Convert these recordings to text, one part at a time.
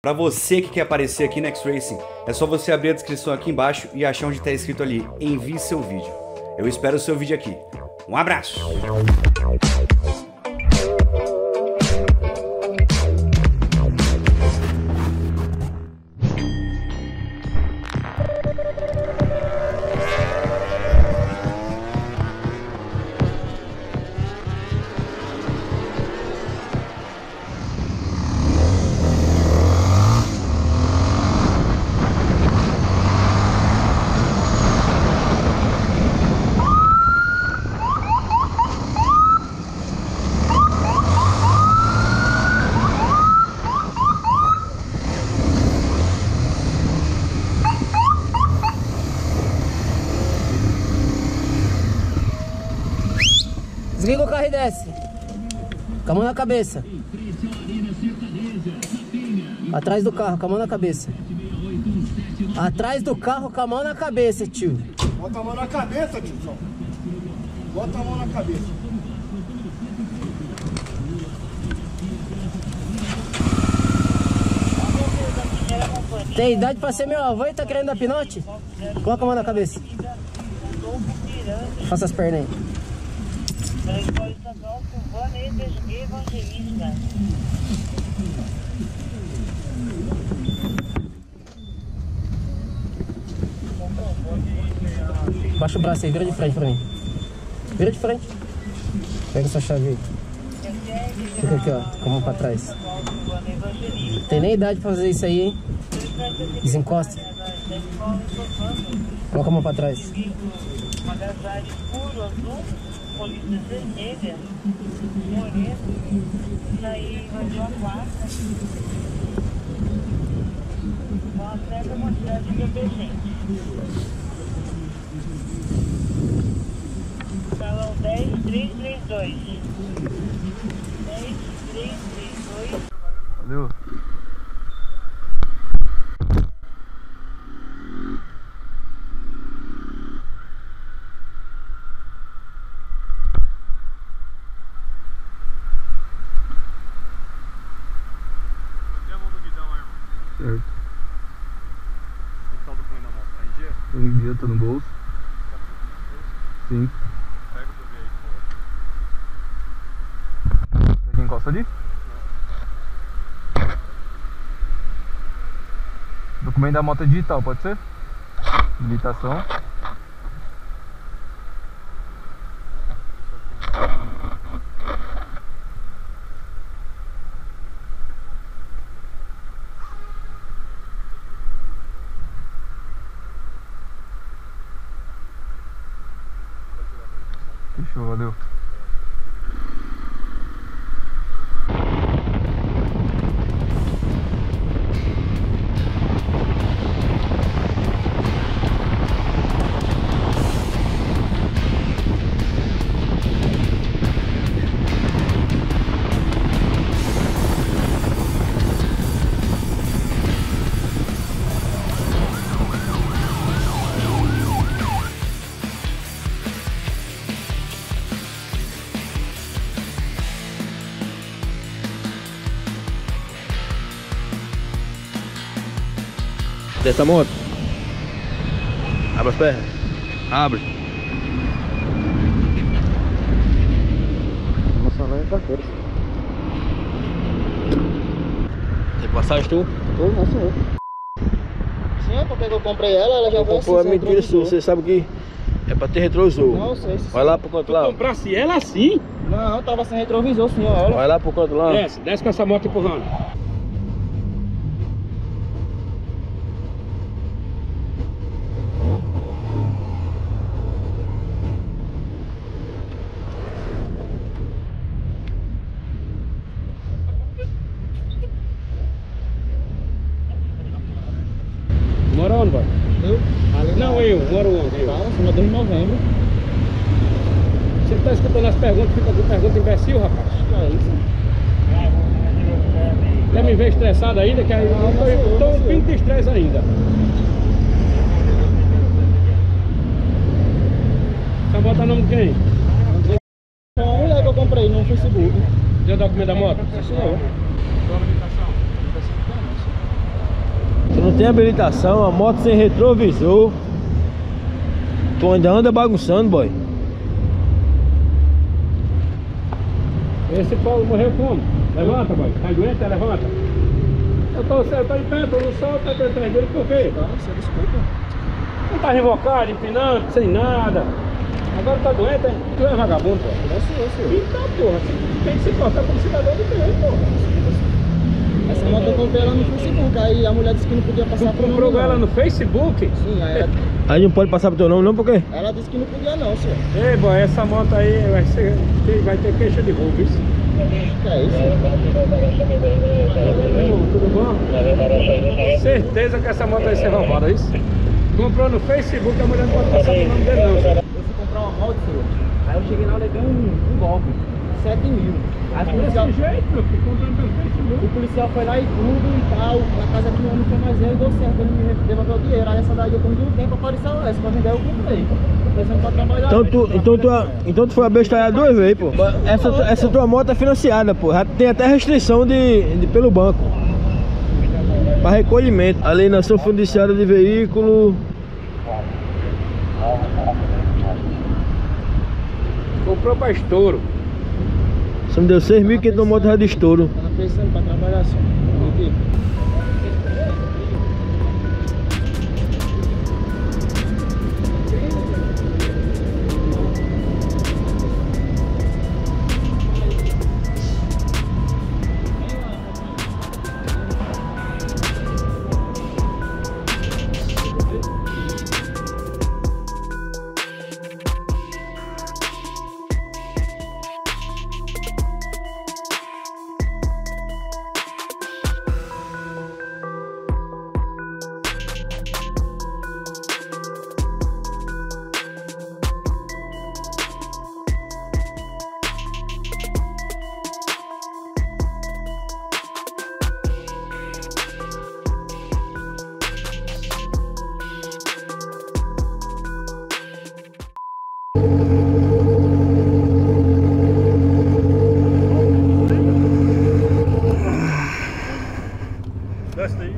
Para você que quer aparecer aqui no X-Racing, é só você abrir a descrição aqui embaixo e achar onde está escrito ali, envie seu vídeo. Eu espero o seu vídeo aqui. Um abraço! Desliga o carro e desce. Com a mão na cabeça. Atrás do carro, com a mão na cabeça. Atrás do carro, com a mão na cabeça, tio. Bota a mão na cabeça, tio. Bota a mão na cabeça. Tem idade pra ser meu avô e tá querendo dar pinote? Coloca a mão na cabeça. Faça as pernas aí. Baixa o braço aí, vira de frente pra mim. Vira de frente. Pega essa chave aí. Fica aqui, ó, com a mão pra trás. Tem nem idade pra fazer isso aí, hein? Desencosta. Coloca a mão pra trás. Uma agasalho escuro, azul, com listas vermelhas, moreno, e aí invadiu a placa. Uma certa quantidade de detergente. Salão 10332. 10332. Valeu. Certo. Tá o documento na moto, tá em dia? Tô em dia, tô no bolso. Tá com o Sim. Pega o bebê aí, por favor. Quem encosta ali? Documento da moto é digital, pode ser? Habilitação. Fechou, valeu. Desce a moto. Abre as pernas. Abre. Nossa, lá é carteira. Tem passagem tu? Nossa, eu. Sim, porque eu comprei ela já vai assim. Pô, é mentira sua, você sabe que é pra ter retrovisor. Não, sei. Vai lá pro canto lá. Comprasse ela assim? Não, tava sem retrovisor, senhor. Olha. Vai lá pro canto lá. Desce com essa moto empurrando. Mora onde, pai? Eu? Não, eu. Moro onde? Tá, no 2 de novembro. Você tá escutando as perguntas, fica com pergunta imbecil, rapaz? É isso. Quer me ver estressado ainda? Que aí eu tô um pinto de estresse ainda. Essa moto tá no nome de quem? É uma mulher que eu comprei no Facebook. Deu o documento da moto? Sim, senhor. Sua habilitação? tem habilitação, a moto sem retrovisor. Tu ainda anda bagunçando, boy. Esse Paulo morreu como? Levanta, boy. Tá doente? Levanta. Eu tô em pé, tô no sol, tá atrás dele por quê? Você desculpa. Não tá revocado, empinando, sem nada. Agora tá doente, hein? Tu é vagabundo, pô. Não sou, senhor. Então, porra, tem que se portar como cidadão do direito, porra. Essa moto eu comprei ela no Facebook, aí a mulher disse que não podia passar Tu por comprou ela no Facebook? Sim, aí Aí não pode passar pro teu nome não, por quê? ela disse que não podia não, senhor. Ei, boy, essa moto aí vai ter queixa de roubo, isso. Que é isso? Tudo bom? Certeza que essa moto vai ser roubada, isso? Comprou no Facebook, a mulher não pode passar pro nome dele não, senhor. Eu fui comprar uma moto, senhor. Aí eu cheguei lá e levei um golpe. 7 mil. Aí o policial... Desse jeito, meu filho, comprando pelo Facebook. O policial foi lá e tudo e tal. Na casa que o homem foi mais eu e deu certo. Ele me devolveu o dinheiro. Aí essa daí eu perdi um tempo, apareceu essa. Pra vender eu comprei. Pensando pra trabalhar. Então tu foi abestalhado 2 vezes, pô. Essa tua moto é financiada, pô. Já tem até restrição pelo banco. Pra recolhimento. Alienação fundiciária de veículo. Comprou pra estouro. Você me deu 6.500 na moto já de estouro. Tava pensando pra trabalhar só. Aqui. Desce daí.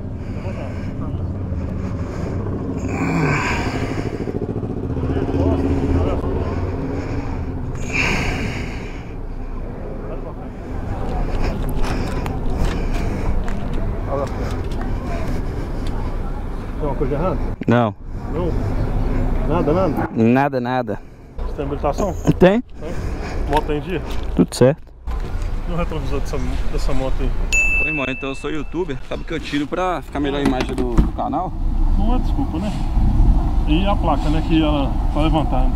Tem uma coisa errada? Não, Não? Nada? nada. Você tem habilitação? Tem? Moto tem dia? Tudo certo. E o retrovisor dessa moto aí? Oi, irmão, então eu sou youtuber. Sabe o que eu tiro pra ficar melhor a imagem do canal? Não é desculpa, né? E a placa, né? Que ela tá levantando.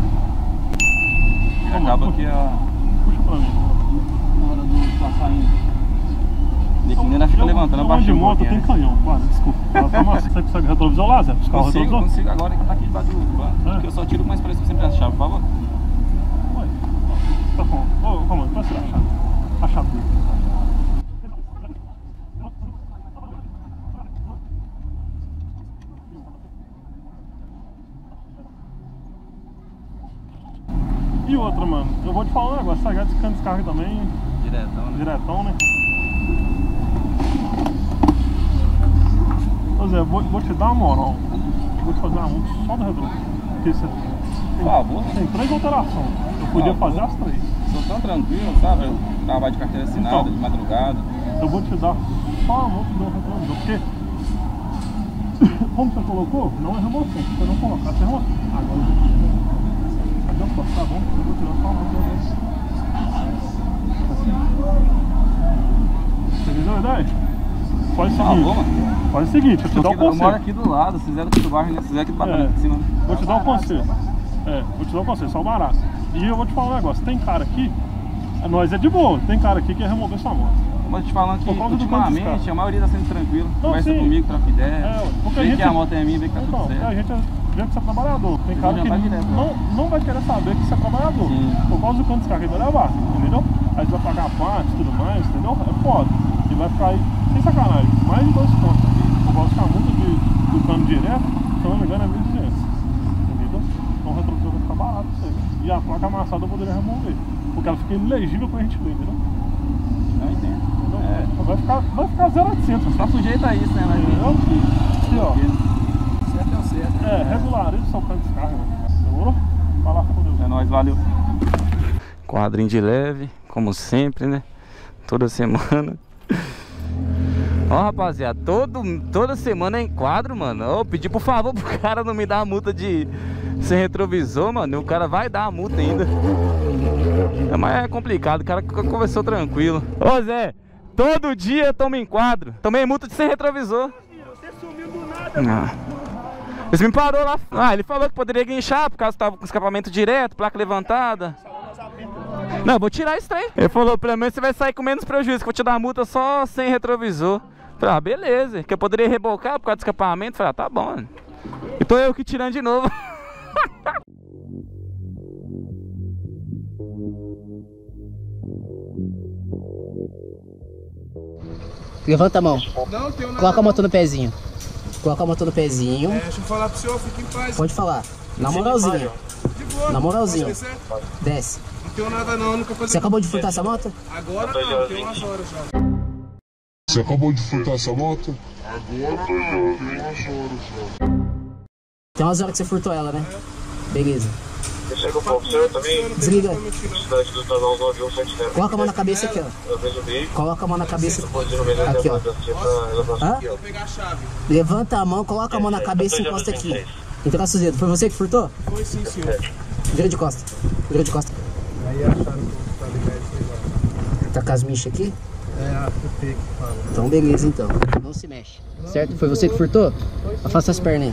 Acaba que a... Puxa pra mim. Na hora do tá saindo. Declinando, ela fica levantando, abaixo de moto tem né? canhão, quase, desculpa. Você consegue retrovisor lá, Zé? Buscar o retrovisor? Consigo agora que tá aqui debaixo do banco. Porque eu só tiro com mais preço sempre a chave, por favor. Ué, tá bom. Ô, comando, pode tirar a chave. A chave dele. E outra, mano, eu vou te falar um negócio, essa de descarga também, diretão, né? Ô Zé, vou te dar uma moral, vou te fazer uma multa só do retrovisor, porque você tem 3 alterações, eu podia fazer as 3. Sou tão tranquilo, sabe? Eu trabalho de carteira assinada, Então, de madrugada. Eu vou te dar só a multa do retrovisor, porque como você colocou, não é remoção, se você não colocar, você remoção. Agora eu vou te tá bom, eu vou tirar só a multa do retrovisor. Você entendeu a ideia? Faz o seguinte, faz o seguinte, eu te dar um conselho. Eu moro aqui do lado, vocês eram aqui do bairro, né? Vocês eram aqui do bairro de cima. Vou te dar um conselho. Vou te dar um conselho, só barato. E eu vou te falar um negócio, tem cara aqui, nós é de boa, tem cara aqui que quer remover sua moto. Mas te falando que ultimamente a maioria tá sendo tranquilo, Não, conversa sim. comigo, troca ideia, porque vê que a moto é minha, vê que tá então, tudo certo. a gente vê que você é trabalhador, tem cara que não vai querer saber que você é trabalhador, Sim. por causa do quanto descarga ele vai levar, entendeu? Aí você vai pagar a parte e tudo mais, entendeu? É foda, e vai ficar aí, sem sacanagem, mais de 2 contos, por causa que a multa do cano direto, se eu não me engano é 1.200, entendeu? Então o retrovisor vai ficar barato pra você, e a placa amassada eu poderia remover, porque ela fica ilegível pra gente ver, entendeu? Não entendo. Vai ficar é 0800. Você tá sujeito a isso, né? Mas Aqui, ó. Certo é o certo. Regulariza o seu canto de descarga. Demorou? Vai lá com Deus. é nóis, valeu. Quadrinho de leve, como sempre, né? Toda semana. Ó, rapaziada, toda semana eu enquadro, mano. Eu pedi por favor pro cara não me dar a multa de sem retrovisor, mano. E o cara vai dar a multa ainda. Mas é complicado, o cara conversou tranquilo. Ô Zé, todo dia eu tomo enquadro. Tomei multa de sem retrovisor. Você sumiu do nada. Ele me parou lá. Ah, ele falou que poderia guinchar por causa que tava com escapamento direto, placa levantada. Não, eu vou tirar isso aí. Ele falou, pelo menos você vai sair com menos prejuízo, que eu vou te dar a multa só sem retrovisor. Falei, ah, beleza. Que eu poderia rebocar por causa do escapamento. Falei, ah, tá bom, mano. E tô eu que tirando de novo. Levanta a mão. Não, tenho nada. Coloca a moto no pezinho. Coloca a moto no pezinho. Deixa eu falar pro senhor, fique em paz. Pode falar. Na moralzinha. De boa. Na moralzinha. Posso descer? Desce. Não tenho nada não, nunca fazia. Você acabou de furtar essa moto? Agora não, tem umas horas já. Você acabou de furtar essa moto? Tem umas horas que você furtou ela, né? Beleza. Chega um pouco, senhor também. Desliga. Cidade do Tanal 9170. Coloca a mão na cabeça aqui, ó. Eu vejo o veículo. Coloca a mão na cabeça. Aqui, Aqui, ó. Hã? Vou pegar a chave. Levanta a mão, coloca a mão na cabeça e encosta aqui. Encosta os dedos. Foi você que furtou? Foi sim, senhor. Vira de costa. Vira de costa. Aí acharam que tá ligado esse negócio. Tá com as minchas aqui? É, a FP que fala. Então beleza, então. Não se mexe. Certo? Foi você que furtou? Afasta as pernas aí.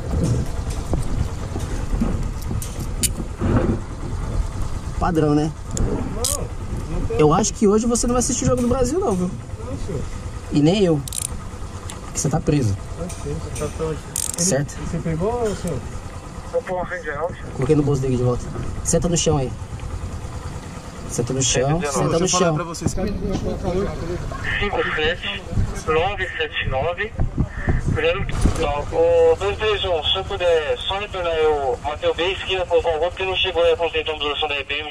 Padrão, né? Eu acho que hoje você não vai assistir o Jogo do Brasil, não, viu? Não, senhor. E nem eu. Porque você tá preso. Certo? Você pegou, senhor? Vou pôr uma frente geral. Coloquei no bolso dele de volta. Senta no chão aí. Senta no chão, senta no chão. Pra vocês, cara. 57979. O 231, se eu puder só retornar eu, Mateu B, esquina, por favor, porque não chegou aí a contemplação da EPM.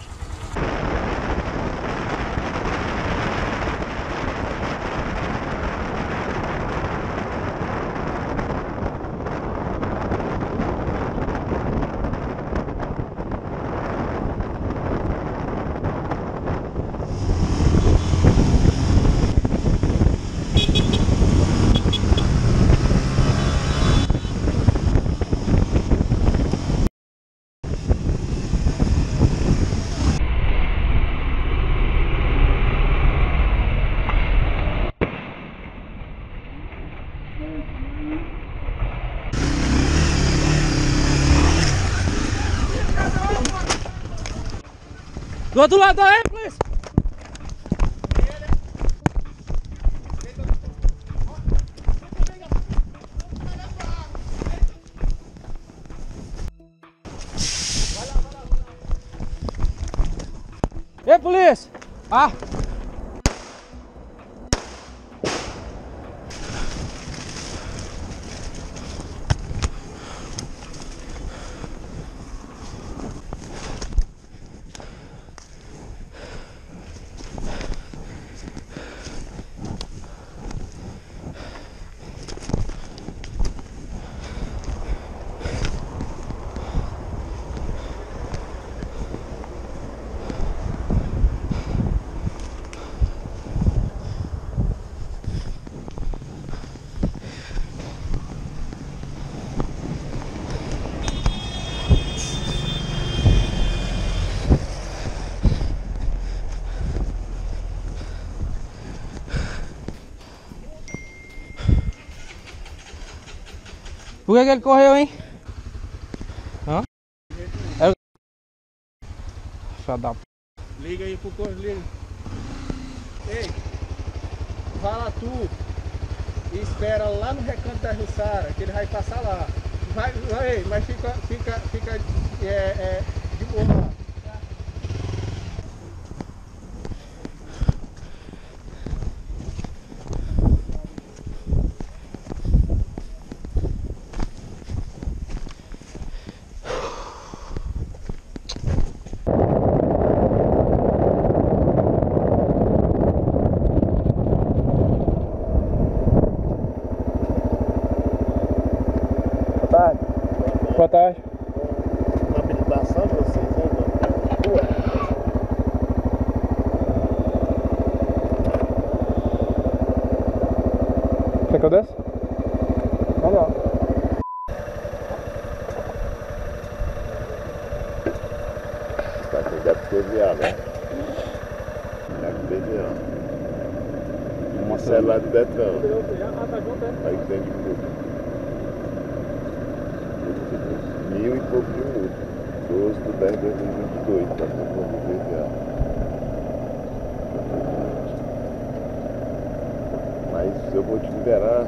Do outro lado aí, polícia! Ei, polícia! Ah! Por que ele correu, hein? Hã? É... Liga aí pro corpo, liga. Ei, fala tu e espera lá no recanto da Jussara, que ele vai passar lá. Vai, mas fica de boa lá. tarde. Boa tarde. Uma habilitação de vocês aí, rua? Quer que eu desça? Melhor. Deve ter viado, né? Deve ter viado. Uma celular do Detran. Aí tem de multa. 1.000 e pouco de multa. 12 de 10 de 2022. Tá com viado. Mas eu vou te liberar.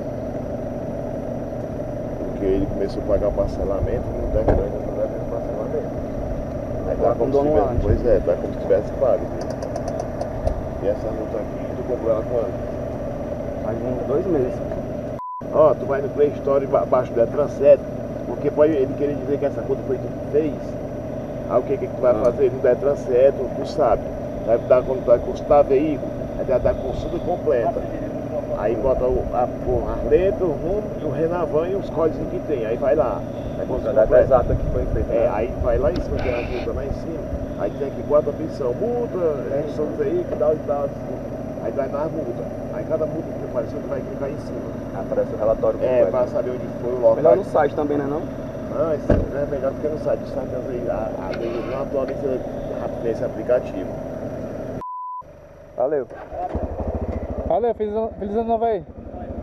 Porque ele começou a pagar parcelamento e não deve parcelamento. Aí tá como se tivesse, pois é, tá como se tivesse pago. E essa multa aqui, tu comprou ela quando? Faz uns 2 meses. Ó, tu vai no Play Store abaixo do Detran 7, porque pode ele querer dizer que essa conta foi tu que fez. Aí o que tu vai fazer? No Detran 7, tu sabe. Vai dar quando vai custar veículo, aí vai dar consulta completa. Aí bota as letras, o rumo, o Renavan e os códigos que tem. Aí vai lá. A data exata que foi feita. É, aí vai lá em cima, tem a multa lá em cima. Aí tem aqui 4 opções. Multa, restrição do veículo, tal e tal. Aí vai na multa. Aí cada multa que apareceu, tu vai clicar em cima. Aparece o relatório completo. É, pra saber onde foi o local. Melhor no site também, né não? Não, isso não é melhor do que no site. O site a lei não atualiza nesse aplicativo. Valeu. Valeu, feliz ano novo aí.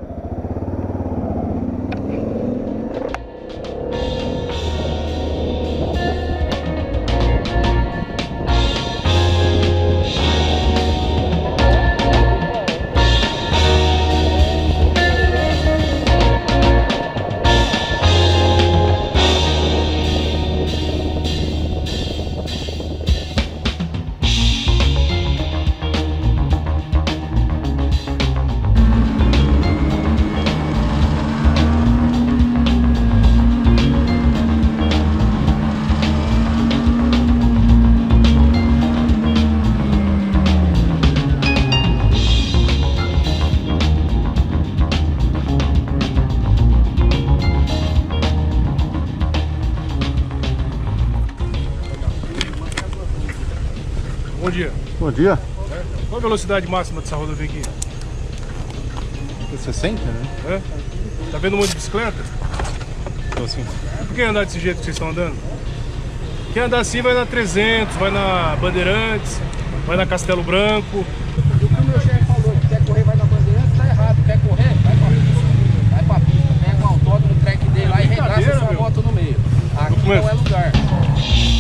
Bom dia. Bom dia. Qual a velocidade máxima dessa rodovia aqui? 60, né? É? Tá vendo um monte de bicicleta? Então assim. Por que andar desse jeito que vocês estão andando? Quem andar assim vai na 300, vai na Bandeirantes, vai na Castelo Branco. O que o meu chefe falou, que quer correr vai na Bandeirantes, tá errado. Quer correr? Vai pra pista. Vai pra pista, pega o autódromo, o track dele lá e regaça sua moto no meio. Aqui não é lugar.